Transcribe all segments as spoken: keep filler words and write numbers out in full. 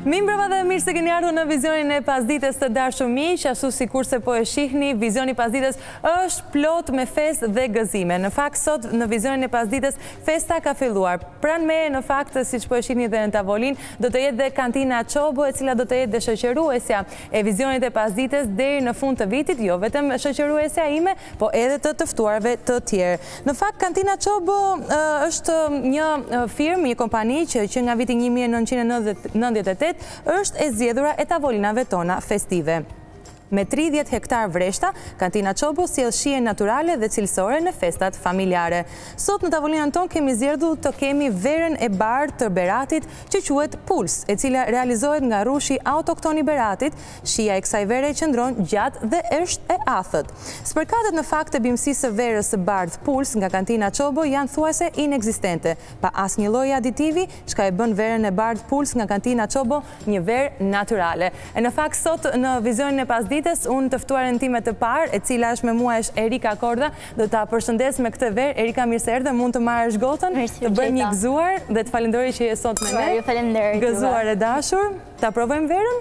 Mimbrava dhe mirë se keni ardhur në vizionin e pasdites të dashur miq, ashtu sikur se po e shihni, vizioni pasdites është plot me festë dhe gëzime. Në fakt sot në vizionin e pasdites festa ka filluar. Pranë meje në fakt siç po e shihni dhe në tavolinë, do të jetë dhe kantina Çobo, e cila do të jetë dhe shoqëruesja e vizionit e pasdites deri në fund të vitit, jo vetëm shoqëruesja ime, po edhe të të ftuarve të tjerë. Në fakt kantina Çobo uh, është një uh, firmë, një kompani që, që nga viti një mijë e nëntëqind e nëntëdhjetë e tetë është e zgjedhura e tavolinave tona festive. Me tridhjetë hektar vreshta, kantina Çobo sjell shije natyrale dhe cilësore në festat familjare. Sot në tavolinën tonë kemi zgjedhur të kemi verën e bardhë të Beratit që quhet Puls, e cila realizohet nga rushi autokton i Beratit. Shija e kësaj vere qëndron gjatë dhe është e athët. Spërkatet në fakt të bimësisë së verës së bardhë Puls nga kantina Çobo janë thuajse inekzistente, pa asnjë lloj aditivi, çka e bën verën e bardhë Puls nga kantina Çobo një verë natyrale. E në fakt sot në vizionin e pasdites unë të ftuarën time të parë, e cila është me mua është Erika Kordha, do ta përshëndes me këtë verë. Erika, mirë se erdhe, mund të marrësh gotën, të bëjmë një gëzuar dhe të falenderoj që je sot me ne. Faleminderit. Gëzuar e dashur. Ta provojmë verën?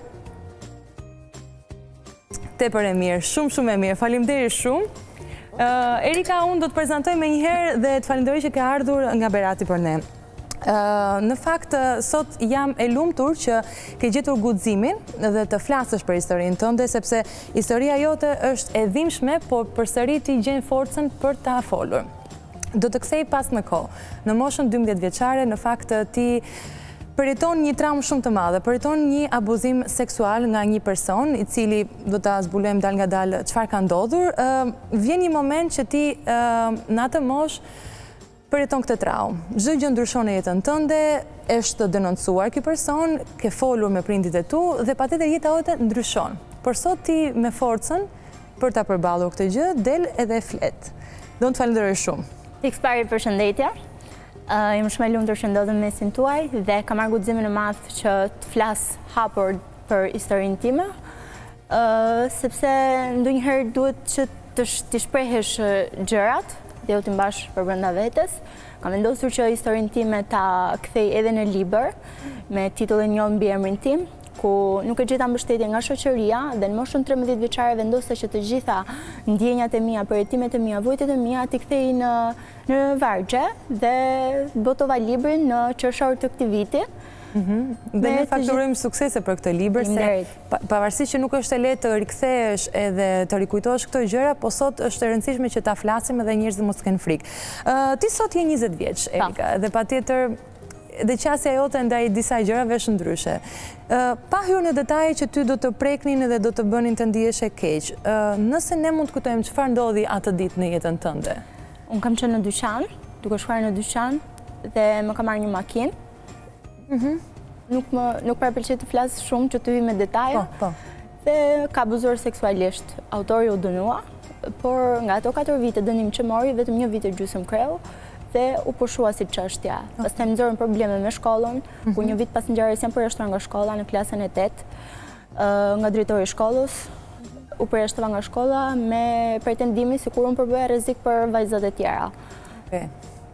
Tepër e mirë, shumë shumë e mirë. Faleminderit shumë. Uh, Erika, unë do të prezantoj me njëherë dhe të falenderoj që ke ardhur nga Berati për ne. Uh, në fakt, sot jam e lumtur që ke gjetur guximin dhe të flasësh për historinë tënde, sepse historia jote është e dhimbshme, por përsëri ti gjen forcën për ta folur. Do të kthej pas në kohë. Në moshën dymbëdhjetë vjeçare, në fakt ti përjeton një traumë shumë të madhe, përjeton një abuzim seksual nga një person, i cili do ta zbulojmë dal nga dal çfarë ka ndodhur. Uh, vjen një moment që ti uh, në atë moshë përjeton këtë traumë. Çdo gjë ndryshon në jetën tënde, është denoncuar ky person, ke folur me prindit e tu dhe patjetër jeta jote ndryshon. Por sot ti me forcën për ta përballur këtë gjë del edhe flet. Do të falenderoj shumë. Tek pari përshëndetje. Uh, jam shumë e lumtur që ndodhem në mesin tuaj dhe kam marrë guximin e madh që të flas hapur për historinë time, uh, sepse ndonjëherë duhet që të, të shprehësh gjërat dhe u të mbash për brenda vetes. Kam vendosur që historinë time ta kthej edhe në libër me titullin Jo mbi emrin tim, ku nuk e gjeta mbështetje nga shoqëria dhe në moshën trembëdhjetë vjeçare vendosa që të gjitha ndjenjat e mia, përjetimet e mia, vujtjet e mia t'i kthej në në vargje dhe botova librin në qershor të këtij viti. Mm-hmm. Dhe ne fakturojmë suksese për këtë libër, se pavarësisht që nuk është e lehtë të rikthehesh edhe të rikujtohesh këto gjëra, po sot është e rëndësishme që ta flasim edhe njerëzit mos të kenë frikë. Uh, ti sot je njëzet vjeç, Erika, dhe patjetër dhe qasja jote ndaj disa gjërave është ndryshe. Uh, pa hyrë në detaje që ty do të preknin dhe do të bënin të ndihesh e keq. Uh, nëse ne mund të kujtojmë çfarë ndodhi atë ditë në jetën tënde. Unë kam qenë në dyqan, duke shkuar në dyqan dhe më ka marrë një makinë. Mm-hmm. Nuk më nuk përpëlqej të flas shumë që të hyj me detaje. Po, po. Dhe ka abuzuar seksualisht. Autori u dënua, por nga ato katër vite dënim që mori, vetëm një vit e gjysmë kreu dhe u pushua si çështja. Oh. Pastaj më nxorën probleme me shkollën, mm-hmm. ku një vit pas ngjarjes jam përjashtuar nga shkolla në klasën e tetë, uh, nga drejtori i shkollës. U përjashtova nga shkolla me pretendimin sikur unë përbëja rrezik për vajzat e tjera. Okay.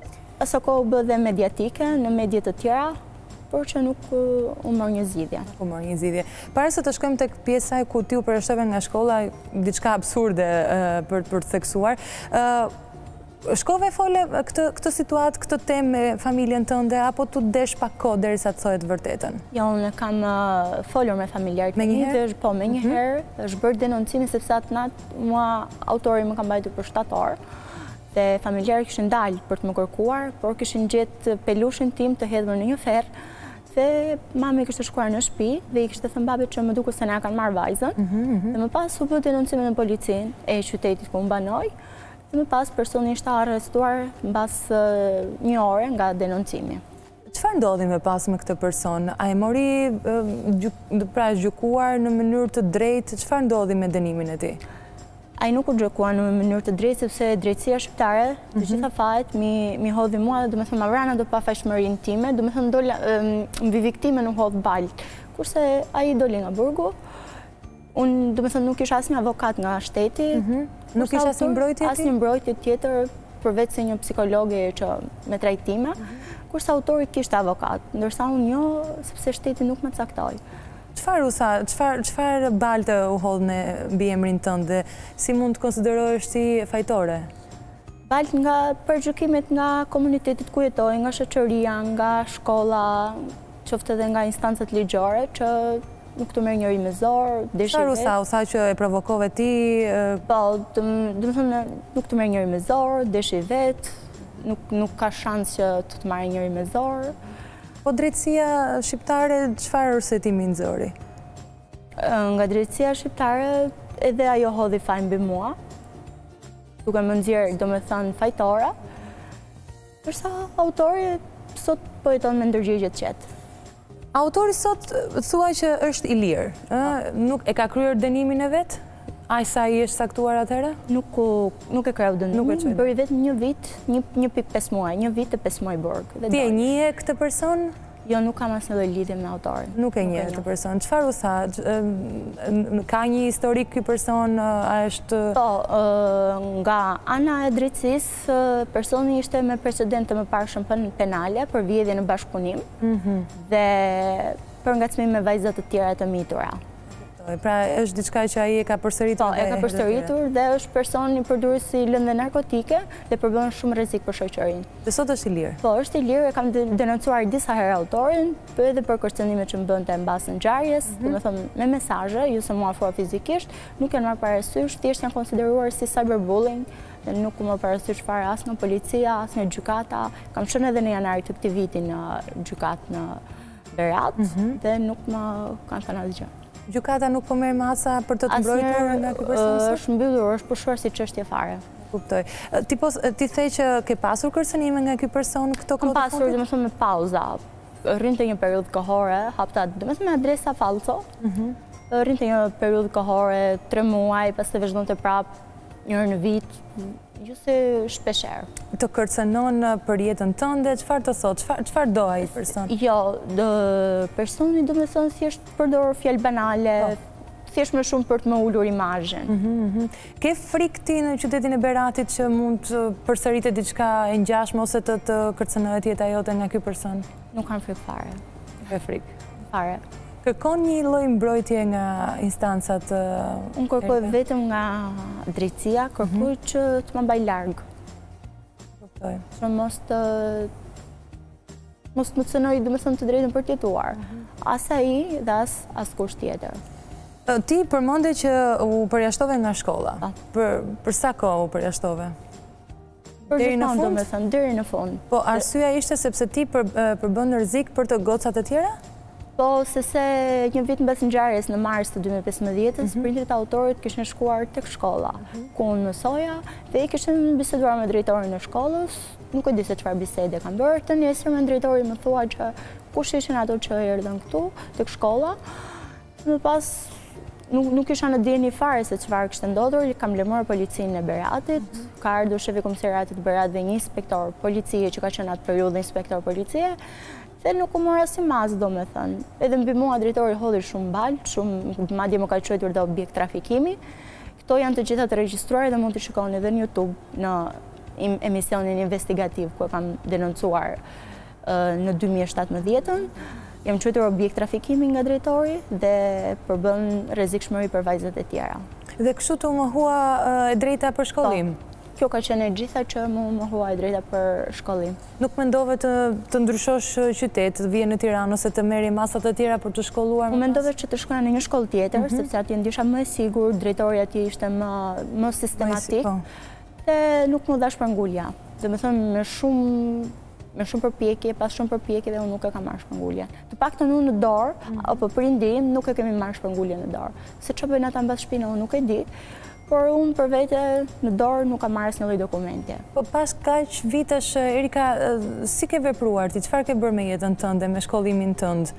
Asa kohë u bë dhe mediatike në medje të tjera, por që nuk uh, u mor një zgjidhje. U mor një zgjidhje. Para se të shkojmë tek pjesa ku ti u përjashtove nga shkolla, diçka absurde uh, për për të theksuar. Uh, shkove fole këtë këtë situatë, këtë temë me familjen tënde, apo tu desh pak kohë derisa të thohet vërtetën? Jo, unë kam uh, folur me familjarët. Me një herë? Po, me një herë, është bërë denoncimi sepse atë natë mua autori më ka mbajtur për shtatë orë. Dhe familjarët kishin dalë për të më kërkuar, por kishin gjetë pelushin tim të hedhur në një ferr. Dhe mami kishte shkuar në shtëpi dhe i kishte thënë babit që më duket se na kanë marrë vajzën. Mm-hmm, mm-hmm. Dhe më pas u bë denoncimi në policinë e qytetit ku unë banoj. Dhe më pas personi ishte arrestuar mbas uh, një ore nga denoncimi. Çfarë ndodhi më pas me këtë person? A e mori uh, gjuk, pra gjykuar në mënyrë të drejtë? Çfarë ndodhi me dënimin e tij? Ai nuk u gjykua në mënyrë të drejtë sepse drejtësia shqiptare, mm-hmm. të gjitha fajet mi, mi hodhi mua, do të thënë ma vrana do pa fashmërinë time, do të thënë dola mbi viktime nuk hodh balë. Kurse ai doli nga burgu, unë do të thënë nuk kisha asnjë avokat nga shteti, mm-hmm. nuk kisha asnjë mbrojtje tjetër. Asnjë mbrojtje tjetër, përveç se një psikologe që me trajtime, kurse autori kishte avokat, ndërsa unë jo, sepse shteti nuk më caktoi. Çfarë usa, çfarë çfarë balte u hodhne mbi emrin tënd dhe si mund të konsiderohesh ti fajtore? Balt nga përgjykimet nga komunitetit ku jetoj, nga shoqëria, nga shkolla, qoftë edhe nga instancat ligjore që nuk të merr njëri me zor, deshi Çfarë usa, usa që e provokove ti? Po, do të thënë nuk të merr njëri me zor, deshi vet, nuk nuk ka shans që të të marrë njëri me zor. Po drejtësia shqiptare çfarë rësetimi nxori? Nga drejtësia shqiptare edhe ajo hodhi faj mbi mua, duke më nxjerrë domethënë fajtore, përsa autori sot po jeton me ndërgjegje të qetë. Autori sot thua që është i lirë, nuk e ka kryer dënimin e vet? Aq sa i është saktuar atëherë? Nuk nuk e kreu dënimin, bëri vetëm një vit, një pikë pesë muaj, një vit e pesë muaj burg. Ti e njeh këtë person? Jo, nuk kam asnjë lloj lidhje me autorin. Nuk e njeh këtë person. Çfarë u tha? Ka një historik ky person, a është... Po, nga ana e drejtësisë, personi ishte me precedent të mëparshëm penale për vjedhje në bashkëpunim dhe për ngacmim me vajza të tjera të mitura. Pra është diçka që ai e ka përsëritur. Po, e ka përsëritur dhe është person i përdorur lëndë narkotike dhe përbën shumë rrezik për shoqërinë. Dhe sot është i lirë. Po, është i lirë, e kam denoncuar disa herë autorin, po edhe për kërcënimet që më bënte mbas ngjarjes, domethënë me mesazhe, jo se mua afrua fizikisht, nuk janë marrë parasysh, thjesht janë konsideruar si cyberbullying, dhe nuk u marr parasysh fare as nga policia, as nga gjykata. Kam shënë edhe në janar të këtij viti në gjykatë në Berat dhe nuk më kanë thënë asgjë. Gjykata nuk po merr masa për të të mbrojtur nga ky person? Është mbyllur, është pushuar si çështje fare. Kuptoj. Ti po ti the që ke pasur kërcënime nga ky person këto kohë? Kam pasur, domethënë me pauza. Rrinte një periudhë kohore, hapta, domethënë me adresa falso. Rrinte një periudhë kohore, tre muaj, pastaj vazhdonte prap një herë në vit. Jo se shpeshherë. Të kërcënon për jetën tënde, çfarë të thotë? Çfarë do ai person? Jo, personi domethënë thjesht përdor fjalë banale, thjesht më shumë për të më ulur imazhin. Ke frikë ti në qytetin e Beratit që mund të përsëritet diçka e ngjashme ose të të kërcënohet jeta jote nga ky person? Nuk kam frikë fare. Ke frikë? Fare. Kërkon një lloj mbrojtje nga instancat? Unë kërkoj vetëm nga drejtësia, kërkoj që të më mbaj larg. Kuptoj. Që mos të mos më cënoj domethënë të drejtën për të jetuar. As ai dhe as askush tjetër. Ti përmende që u përjashtove nga shkolla. Për për sa kohë u përjashtove? Deri në fund, domethënë, deri në fund. Po arsyeja ishte sepse ti përbën rrezik për të gocat e tjera? Po, sese një vit mbas ngjarjes në mars të dy mijë e pesëmbëdhjetë, prindrit e autorit kishin shkuar tek shkolla, ku unë mësoja, dhe i kishin biseduar me drejtorin e shkollës, nuk e di se çfarë bisede kanë bërë, të nesër me drejtori më thua që kush ishin ato që erdhën këtu tek shkolla. Më pas nuk nuk isha në dieni fare se çfarë kishte ndodhur, kam lëmur policinë e Beratit, ka ardhur shefi komisariatit të Berat dhe një inspektor policie që ka qenë atë periudhë inspektor policie. Dhe nuk u mora si mas, do me thënë. Edhe mbi mua drejtori hodhi shumë balë, shumë madje më ka quajtur dhe objekt trafikimi. Këto janë të gjitha të regjistruar dhe mund të shikoni edhe në YouTube në emisionin investigativ ku e kam denoncuar në dy mijë e shtatëmbëdhjetën. Jam quajtur objekt trafikimi nga drejtori dhe përbën rrezikshmëri për vajzat e tjera. Dhe kështu të mohua e drejta për shkollim? Kjo ka qenë e gjitha që mu më huaj drejta për shkollim. Nuk mendove të, të ndryshosh qytet, të vije në Tiranë ose të merri masat e tjera për të shkolluar? Unë mendove që të shkoja në një shkollë tjetër, sepse atje ndisha më e sigur, drejtori atje ishte më, më sistematik, dhe nuk më dash shpërngulja. Dhe me thënë me shumë me shumë përpjekje, pas shumë përpjekje dhe unë nuk e kam marrë shpërngulje. Të paktën unë në dorë, apo prindim, nuk e kemi marrë shpërngulje në dorë. Se që bëjnë ata mbas shtëpinë, unë nuk e di. Por unë për vete në dorë nuk kam marrë asnjë lloj dokumente. Po pas kaq vitesh, Erika, si ke vepruar ti? Çfarë ke bërë me jetën tënde, me shkollimin tënd?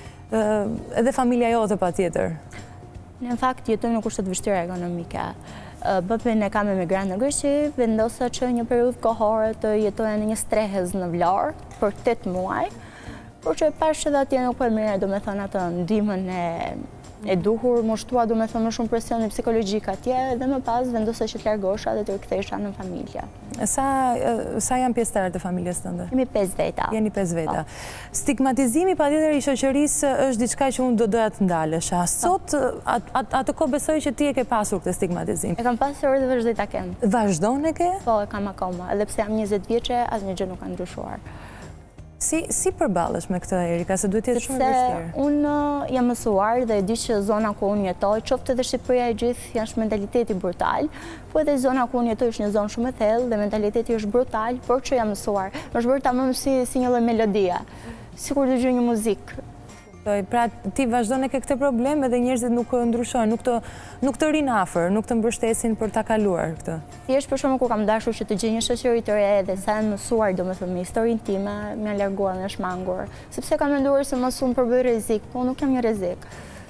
Edhe familja jote patjetër. Në fakt jetoj në kushte të vështira ekonomike. Babën e kam emigrant në Greqi, vendosa që një periudhë kohore të jetoja në një strehez në Vlorë për tetë muaj, por që pash edhe atje nuk po e merrja domethënë atë ndihmën e e duhur, më shtua du me thëmë shumë presioni psikologjik atje dhe më pas vendose që të largosha dhe të rikthesha në familje. Sa, sa janë pjesëtarët e familjes tënde? Jemi pesë veta. Jeni pesë veta. Stigmatizimi patjetër i shoqërisë është diçka që unë do doja të ndalesha. Sot atë kohë besoj që ti e ke pasur këtë stigmatizim. E kam pasur dhe vazhdoj ta kem. Vazhdon e ke? Po, e kam akoma. Edhe pse jam njëzet vjeçe, asnjë gjë nuk ka ndryshuar. Si, si përballesh me këtë, Erika, se duhet të jetë shumë e vështirë? Unë jam mësuar dhe e di që zona ku unë jetoj, qoftë edhe Shqipëria e gjithë janë mentaliteti brutal, po edhe zona ku unë jetoj është një zonë shumë e thellë dhe mentaliteti është brutal, por që jam mësuar. Më është bërë tamam si, si një lloj melodie, sikur dëgjoj një muzikë. Pra ti vazhdon e ke këtë problem edhe njerëzit nuk ndryshojnë, nuk të, nuk të rinë afër, nuk të mbështesin për ta kaluar këtë. Thjesht për shkakun kur kam dashur që të gjej një shoqëri të re dhe sa janë mësuar domethënë me historinë time, më janë larguar, më shmangur, sepse kam menduar se mos unë përbëj rrezik, po nuk jam një rrezik.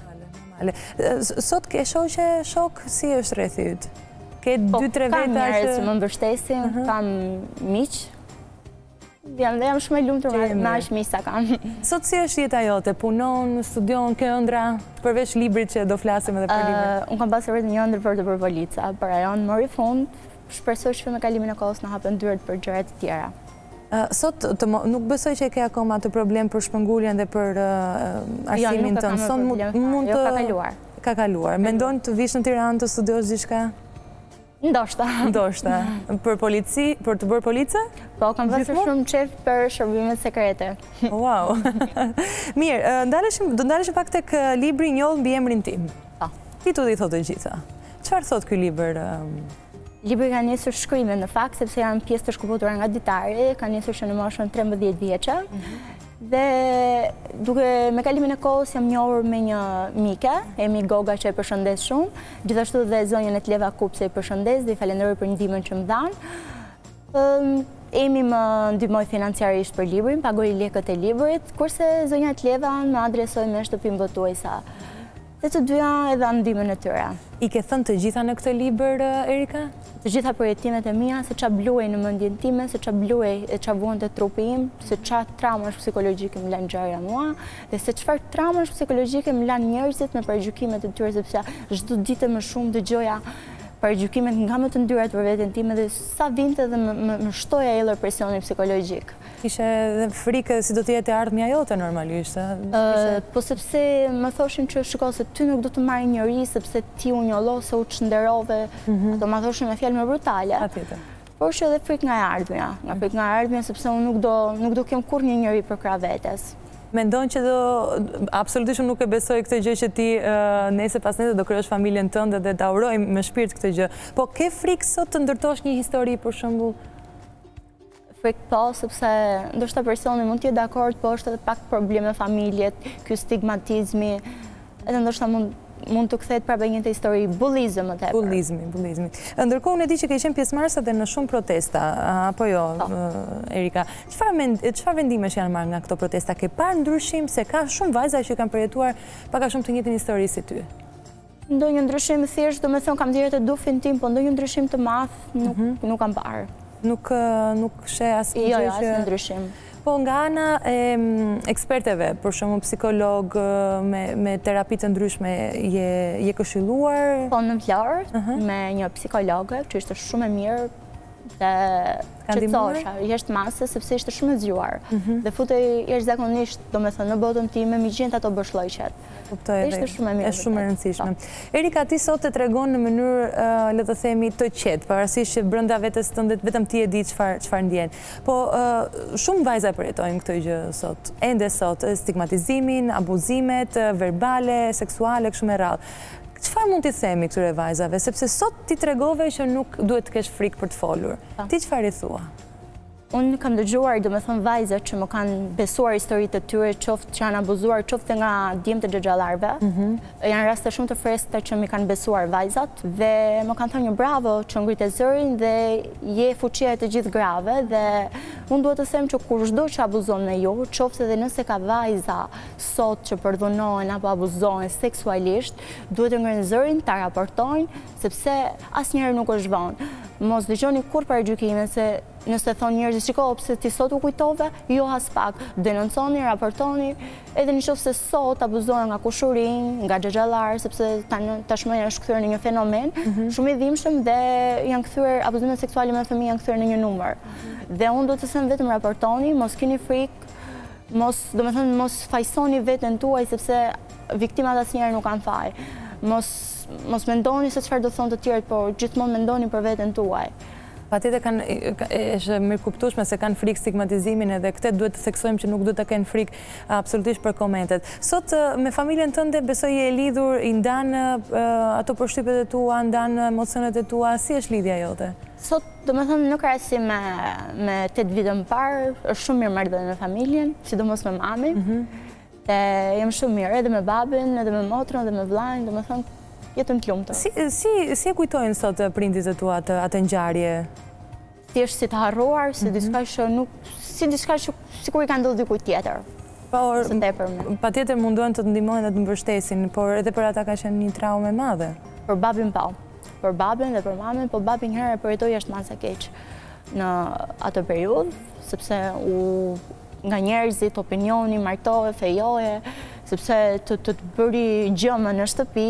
Sot ke shoqe, shok, si është rrethi yt? Ke dy tre veta që kam njerëz që më mbështesin, kam miq. Jam dhe jam shumë e lumtur me aq miq sa kam. Sot si është jeta jote? Punon, studion, ke ëndra, përveç librit që do flasim edhe për librin? Unë kam pasur vetëm një ëndër për të bërë polica, për ajo në mori fund, shpresoj që me kalimin e kohës na hapen dyert për gjëra të tjera. Sot nuk besoj që e ke akoma të problem për shpënguljen dhe për arsimin tënd. Jo, nuk e kam problem, jo ka kaluar. Ka kaluar. Mendon të vish në Tiranë të studiosh diçka? Ndoshta. Ndoshta. Për polici, për të bërë police? Po, kam pasur shumë qef për shërbimet sekrete. Wow. Mirë, ndaleshim, do ndaleshim pak tek libri Njoll mbi emrin tim. Po. Ti tu di thotë gjitha. Çfarë thot ky libër? Libri ka nisur shkrime në fakt, sepse janë pjesë të shkëputura nga ditari, ka nisur që në moshën trembëdhjetë vjeçe. Dhe duke me kalimin e kohës jam njohur me një mike, Emi Goga, që e përshëndes shumë, gjithashtu dhe zonjën e Tleva Kup se e përshëndes dhe i falenderoj për ndihmën që më dhanë. Emi më ndihmoi financiarisht për librin, pagoi lekët e librit, kurse zonja Tleva më adresoi me shtëpinë botuesa. Dhe të dyja e dhanë ndihmën e tyre. I ke thënë të gjitha në këtë libër, Erika? Të gjitha përjetimet e mia, se qa bluej në mendjen time, se qa bluej e qa vuan të trupi im, se qa traumash psikologjike më lanë ngjarja mua, dhe se çfarë traumash psikologjike më lanë njerëzit me parajgjukimet e tyre, sepse çdo ditë më shumë dëgjoja parajgjukimet nga më të ndyrat për veten time dhe sa vinte dhe më, më shtoja ellër presioni psikologjik. Kishe dhe frikë si do të jetë ardhmja jote normalisht? Uh, po sepse më thoshin që shiko se ty nuk do të marrë njëri sepse ti u njollo se u çnderove, mm -hmm. ato më thoshin me fjalë më brutale. Atjetër. Por që edhe frikë nga e ardhmja, nga frikë nga e ardhmja sepse unë nuk do nuk do kem kur një njëri për krah vetes. Mendon që do, absolutisht nuk e besoj këtë gjë që ti nese pas nese do krijosh familjen tënde dhe ta uroj me shpirt këtë gjë. Po ke frikë sot të ndërtosh një histori për shembull? Frikë po, sepse ndoshta personi mund të jetë dakord, po është edhe pak probleme familje, ky stigmatizmi, edhe ndoshta mund mund të kthehet prapë një histori bullizëm më tepër. Bullizmi, bullizmi. Ndërkohë ne di që ke qenë pjesëmarrëse edhe në shumë protesta, apo jo, Erika? Çfarë çfarë vendimesh janë marrë nga këto protesta? Ke parë ndryshim se ka shumë vajza që kanë përjetuar pak a shumë të njëjtin histori si ty? Ndonjë ndryshim thjesht, domethënë kam dhënë të dufin tim, po ndonjë ndryshim të madh nuk mm -hmm. nuk kam parë. Nuk nuk sheh asnjë jo, jo, asnjë ndryshim. Po nga ana e eksperteve, për shembull psikolog me, me terapi të ndryshme, je, je këshilluar? Po në Vlorë, uh -huh. me një psikologe, që ishte shumë e mirë dhe qetësosha, jeshtë mase, sepse ishte shumë e zgjuar. Uh -huh. Dhe futej jashtëzakonisht, domethënë në botën time, mi gjent ato bëshllojqet. Kuptoj, është shumë e mirë. Është shumë e rëndësishme. Erika, ti sot e tregon në mënyrë, uh, le të themi, të qetë, pavarësisht që brenda vetes tënde vetëm ti e di çfarë çfarë ndjen. Po uh, shumë vajza përjetojnë këtë gjë sot. Ende sot, stigmatizimin, abuzimet verbale, seksuale, kështu me radhë. Çfarë mund t'i themi këtyre vajzave? Sepse sot ti tregove që nuk duhet të kesh frikë për të folur. Pa. Ti çfarë i thua? Unë kam dëgjuar, domethënë vajzat që më kanë besuar historitë të tyre, qoftë që janë abuzuar, qoftë nga djemtë të xhallarëve. Mm -hmm. Janë raste shumë të freskëta që më kanë besuar vajzat dhe më kanë thënë bravo që ngritë zërin dhe je fuqia e të gjithë grave dhe unë duhet të them që kur çdo që abuzon me ju, qoftë edhe nëse ka vajza sot që përdhunohen apo abuzohen seksualisht, duhet të ngrinë zërin, ta raportojnë, sepse asnjëherë nuk është vonë. mos dëgjoni kur për gjykime, se nëse thonë njerëzit, shiko, pse ti sot u kujtove, jo as pak, denonconi, raportoni, edhe në qoftë se sot abuzohen nga kushurin, nga xhaxhallar, sepse tashmë është kthyer në një fenomen shumë i dhimbshëm dhe janë kthyer abuzimet seksuale me fëmijë janë kthyer në një numër. Dhe unë do të them vetëm raportoni, mos keni frikë, mos, domethënë mos fajsoni veten tuaj sepse viktimat asnjëherë nuk kanë faj. Mos mos mendoni se çfarë do thonë të tjerët, por gjithmonë mendoni për veten tuaj. Patjetër kanë është mirë kuptueshme se kanë frikë stigmatizimin edhe këtë duhet të theksojmë që nuk duhet të kenë frikë absolutisht për komentet. Sot me familjen tënde besoj je e lidhur, i ndan ato përshtypjet e tua, ndan emocionet e tua, si është lidhja jote? Sot, domethënë në krahasim me me tetë vite më parë, është shumë mirë marrëdhënia me familjen, sidomos me mamin. Dhe jam shumë mirë edhe me babin, edhe me motrën, edhe me vllain, domethënë jetën të lumtur. Si, si, si e kujtojnë sot prindit e tua atë, atë ngjarje? Thjesht si të harruar, si diçka që nuk, si diçka që sikur i ka ndodhur dikujt tjetër. Por patjetër mundohen të të ndihmojnë dhe të mbështesin, por edhe për ata ka qenë një traumë e madhe. Për babin po. Për babin dhe për mamën, po babi një herë e përjetoi jashtëmarrësi keq në atë periudhë, sepse u nga njerëzit opinioni, martohe, fejoje, sepse të të, të bëri gjëmë në shtëpi.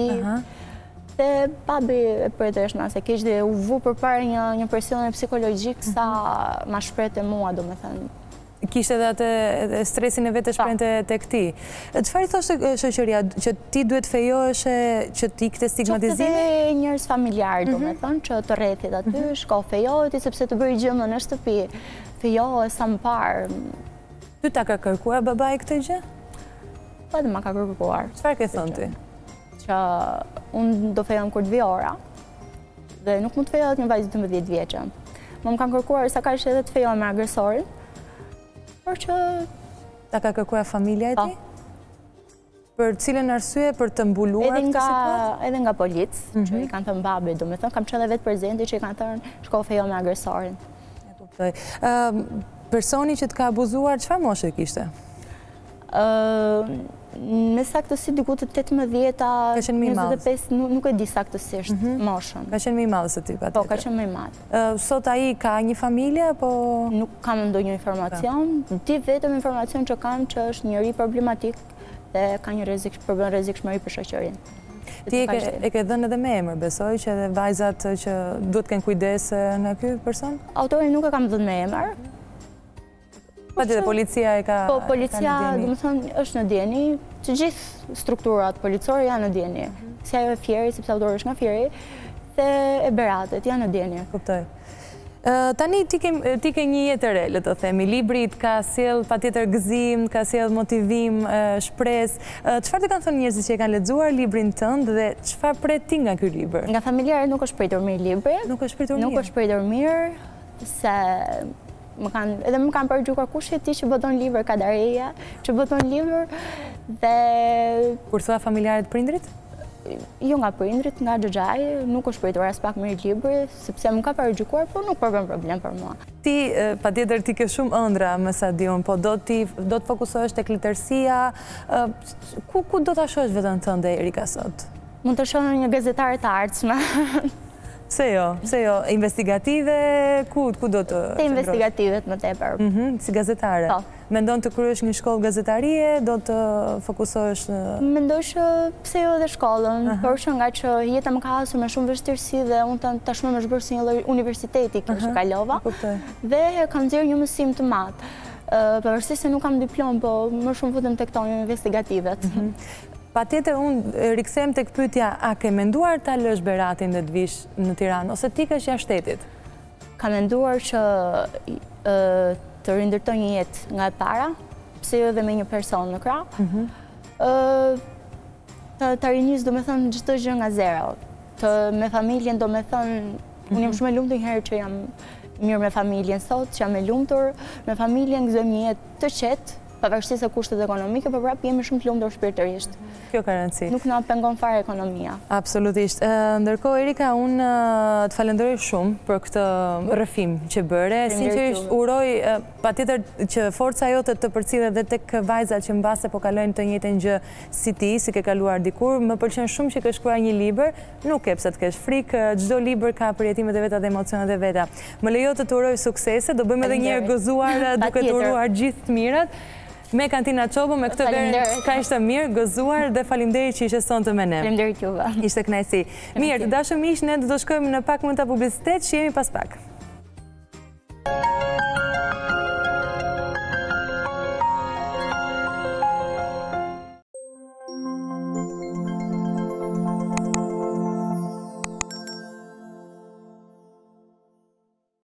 Dhe babi e përjetoi jashtëmarrësi keq dhe u vu përpara një një presioni psikologjik sa ma shprehte mua, domethënë. Kishte edhe atë stresin e vetë shprehte tek ti. Çfarë i thoshte shoqëria që ti duhet fejohesh që ti ikte stigmatizimi? Qoftë edhe njerëz familjar, domethënë, që të rrethit aty, shko fejoheti sepse të bëri gjëmë në shtëpi. Fejohe sa më parë. Ty ta ka kërkuar babai këtë gjë? Po edhe ma ka kërkuar. Çfarë ke thënë ti? Që unë do fejohem kur të vi ora. Dhe nuk mund të fejohet një vajzë dymbëdhjetë vjeçe. Më më kanë kërkuar sa kaq edhe të fejohem me agresorin. Por që ta ka kërkuar familja e ti? Për cilën arsye, për të mbuluar edhe këtë nga situatë? edhe nga policë, që i kanë thënë babi, domethënë kam qenë vetë prezente që i kanë thënë shko fejo me agresorin. E kuptoj. Ë personi që të ka abuzuar, çfarë moshe kishte? Ë me saktësi diku të tetëmbëdhjeta, njëzet e pesë, nuk e di saktësisht moshën. Ka qenë më i madh se ti, patjetër. Po, ka qenë më i madh. Sot ai ka një familje apo nuk kam ndonjë informacion, di vetëm informacion që kam që është njëri problematik dhe ka një rrezik, problem rrezikshmëri për shoqërinë. Ti e ke, e ke dhënë edhe me emër, besoj që edhe vajzat që duhet kenë kujdes nga ky person? Autorin nuk e kam dhënë me emër. Patjetër policia e ka. Po, policia, domethënë, është në dieni, të gjithë strukturat policore janë në dieni. Si ajo e Fieri, sepse autori është nga Fieri, dhe e Beratet janë në dieni. Kuptoj. Tani ti ke, ti ke një jetë re, le të themi, libri ka sjell patjetër gëzim, ka sjell motivim, shpresë. Çfarë të kanë thënë njerëzit që e kanë lexuar librin tënd dhe çfarë pret ti nga ky libër? Nga familjarët nuk është pritur mirë libri. Nuk është pritur mirë. Nuk është pritur mirë, se më kanë, edhe më kanë përgjugjuar kush e ti që boton libër Kadareja, që boton libër dhe kur thua familjarët prindrit? Jo nga prindrit, nga xhaxhai, nuk është pritur as pak mirë libri, sepse më ka përgjugjuar, por nuk përgën problem për mua. Ti, patjetër ti ke shumë ëndra me sa di unë, po do ti do të fokusohesh tek letërsia, ku ku do ta shohësh veten tënde Erika sot? Mund të shoh në një gazetare të ardhshme. Pse jo? Pse jo? Investigative, ku ku do të Te investigativet më tepër. Mhm, si gazetare. Po. Mendon të kryesh një shkollë gazetarie, do të fokusohesh në Mendoj që pse jo edhe shkollën, por që nga që jeta më ka hasur me shumë vështirësi dhe unë tashmë më zhbërë si një lloj universiteti kjo që kalova. Dhe kam nxjerrë një mësim të madh. Pavarësisht se nuk kam diplomë, po më shumë futem tek këto investigativet. Patjetër unë rikthehem tek pyetja, a ke menduar ta lësh Beratin dhe të vish në Tiranë ose ti kesh jashtë shtetit? Kam menduar që të rindërtoj një jetë nga e para, pse jo edhe me një person në krah. Të rinis do me thënë çdo gjë nga zero. Të me familjen do me thënë, unë jam shumë e lumtur një herë që jam mirë me familjen sot, që jam e lumtur, me familjen gëzojmë një jetë të qetë, pavarësisht se kushtet ekonomike, por prapë jemi shumë të lumtur shpirtërisht. Kjo ka rëndësi. Nuk na pengon fare ekonomia. Absolutisht. Ndërkohë, Erika, unë të falenderoj shumë për këtë rrëfim që bëre. Sinqerisht uroj patjetër që forca jote të përcjellet edhe tek vajzat që mbase po kalojnë të njëjtën gjë si ti, si ke kaluar dikur. Më pëlqen shumë që ke shkruar një libër, nuk e pse të kesh frikë, çdo libër ka përjetimet e veta dhe emocionet e veta. Më lejo të të uroj suksese, do bëjmë edhe një herë gëzuar duke të uruar gjithë të mirat. Me Kantina Çobo, me këtë verë ka ishte mirë, gëzuar dhe faleminderit që ishe sonte me ne. Faleminderit juve. Ishte kënaqësi. Mirë, dashur miq, ne do të shkojmë në pak më të publicitet, që jemi pas pak.